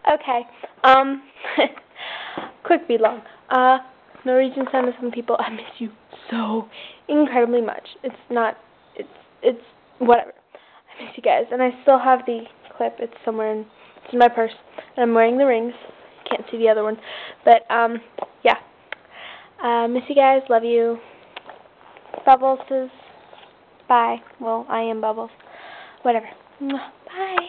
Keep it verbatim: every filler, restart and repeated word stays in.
Okay. Um, quick be long. Uh, Norwegian son of some people, I miss you so incredibly much. It's not, it's, it's, whatever. I miss you guys. And I still have the clip. It's somewhere in, it's in my purse. And I'm wearing the rings. Can't see the other one. But, um, yeah. Uh, miss you guys. Love you. Bubbles says bye. Well, I am Bubbles. Whatever. Bye.